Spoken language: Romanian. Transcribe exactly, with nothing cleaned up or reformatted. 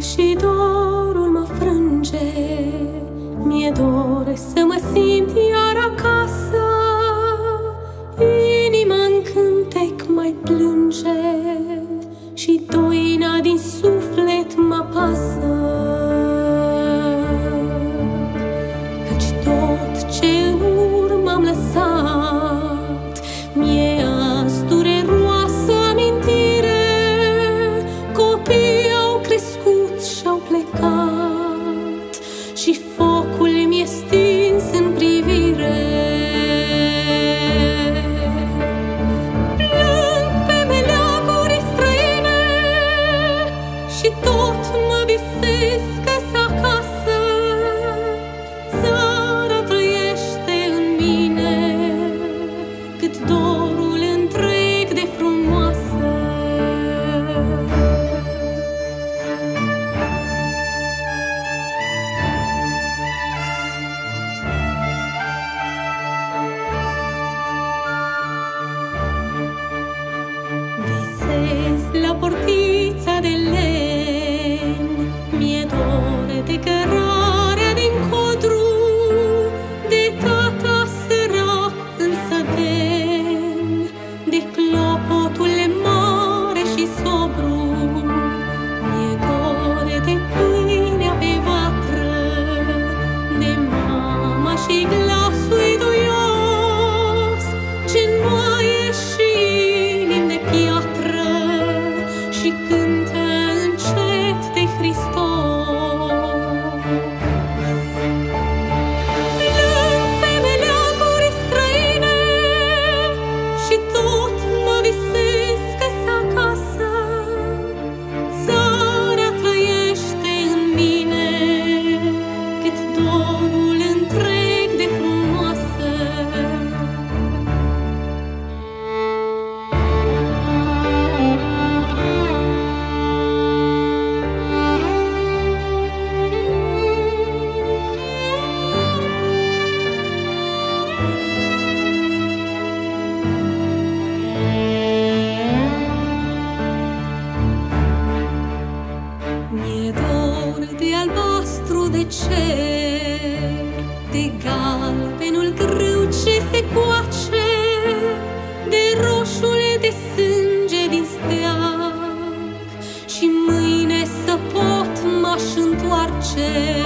și dorul mă frânge. Mi-e dor să mă simt iar acasă. Inima în cântec mai plânge și doina din suflet mă apasă. Căci tot ce în urmă am lăsat mi-e azi dureroasă amintire. Copiii au crescut și-au plecat și focul mi-e stins în privire. Plâng pe meleaguri străine și tot mă visez că-s acasă. Țara trăiește în mine cât dorul întreg de frumoasă. Visez la portița de lemn, mi-e dor de cărarea din codru, de tata sărac însă demn, de clopotul mare și sobru. Mi-e dor de pâinea pe vatră, de mama și glasul duios, ce-nmoaie și inimi de piatră și cântă încet de Hristos. Plâng pe meleaguri străine și tot mă visez că-s acasă. Țara trăiește în mine cât dorul întreg de frumoasă. Mi-e dor de albastru de cer, de galbenul grâu ce se coace, de roșul de sânge din steag, și mâine să pot m-aș întoarce